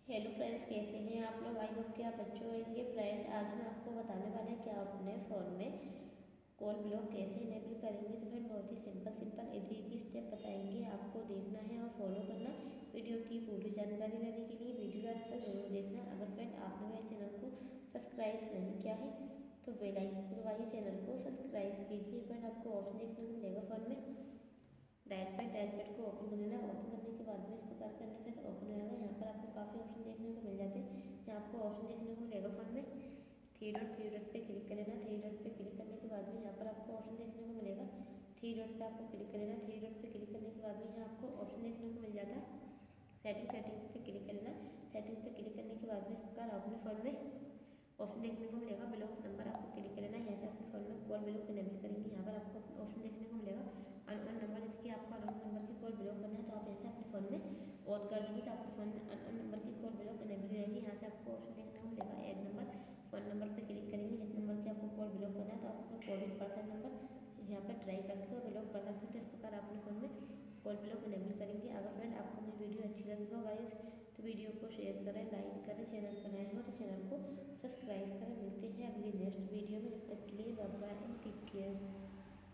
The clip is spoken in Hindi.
हेलो फ्रेंड्स, कैसे हैं आप लोग। आई होप कि आप अच्छे होंगे। फ्रेंड, आज हम आपको बताने वाले हैं कि आप अपने फ़ोन में कॉल ब्लॉक कैसे इनेबल करेंगे। तो फ्रेंड, बहुत ही सिंपल इजी स्टेप बताएंगे, आपको देखना है और फॉलो करना। वीडियो की पूरी जानकारी लेने के लिए वीडियो लास्ट तक जरूर देखना। अगर फ्रेंड आपने मेरे चैनल को सब्सक्राइब नहीं किया है तो बेल आइकन को दबाइए, चैनल को सब्सक्राइब कीजिए। फ्रेंड, आपको ऑप्शन देखने को मिलेगा फ़ोन में डायरेक्ट को ओपन कर लेना। ओपन करने के बाद में इस प्रकार का इंटरफेस ओपन हो जाएगा। यहाँ पर आपको काफ़ी ऑप्शन देखने को मिल जाते हैं। यहाँ आपको ऑप्शन देखने को मिलेगा फ़ोन में थ्री डॉट पे क्लिक कर लेना। थ्री डॉट पे क्लिक करने के बाद में यहाँ पर आपको ऑप्शन देखने को मिलेगा। थ्री डॉट पे आपको क्लिक कर लेना। थ्री डॉट पे क्लिक करने के बाद में यहाँ आपको ऑप्शन देखने को मिल जाता है सेटिंग पे क्लिक कर लेना। सेटिंग पे क्लिक करने के बाद में इस प्रकार अपने फ़ोन में ऑप्शन देखने को मिलेगा ब्लॉक नंबर, आपको क्लिक कर लेना। यहाँ से अपने फ़ोन में कॉल ब्लॉक इनेबल करेंगे। यहाँ पर आपको ऑप्शन देखने को मिलेगा अननोन नंबर, जैसे कि आपको अननोन नंबर की कॉल ब्लॉक करना है तो आप यहाँ से अपने फ़ोन में ऑन कर देंगे तो आपके फ़ोन में अननोन नंबर की कॉल ब्लॉक इनेबल हो जाएगी। यहाँ से आपको ऑप्शन देखने को मिलेगा ऐड नंबर। फ़ोन नंबर पर क्लिक करेंगे, जिस नंबर की आपको कॉल ब्लॉक करना है तो आप अपना कॉल पर्सन नंबर यहाँ पर ट्राई करके ब्लॉक कर सकते हैं। तो इस प्रकार अपने फ़ोन में कॉल ब्लॉक इनेबल करेंगे। अगर फ्रेंड आपको मेरी वीडियो अच्छी लगी हो गाइस तो वीडियो को शेयर करें, लाइक करें, चैनल पर नए हो तो चैनल को सब्सक्राइब करें। मिलते हैं अगली नेक्स्ट वीडियो में, तब तक के लिए bye bye and take care.